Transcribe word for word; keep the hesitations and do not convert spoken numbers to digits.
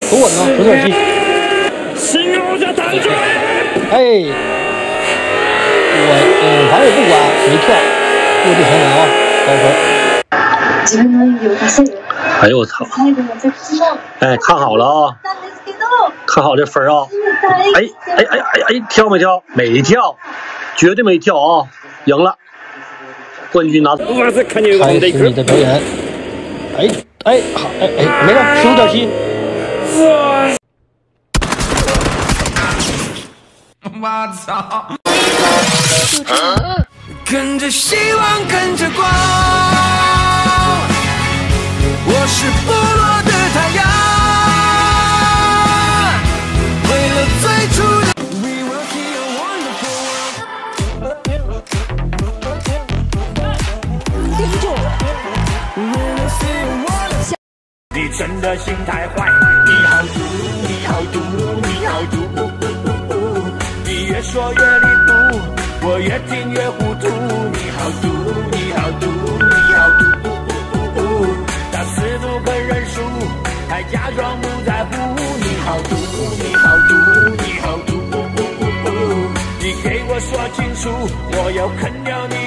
不稳啊，不是很细。哎，我嗯，反正不管没跳，落地很稳啊，高分。哎呦我操！哎，看好了啊，看好这分啊！哎哎哎哎哎，跳没跳？没跳，绝对没跳啊！赢了，冠军拿走。开始你的表演。哎哎好哎哎，没了，十五点七。 我操！跟着希望，跟着光，我是部落的太阳。为了最初的 We will be a wonderful world。你真的心太坏，你好毒，你好毒，你好毒。你越说越离谱，我越听越糊涂。你好毒，你好毒，你好毒。他试图跟认输，还假装不在乎。你好毒，你好毒，你好毒。你给我说清楚，我要啃掉你。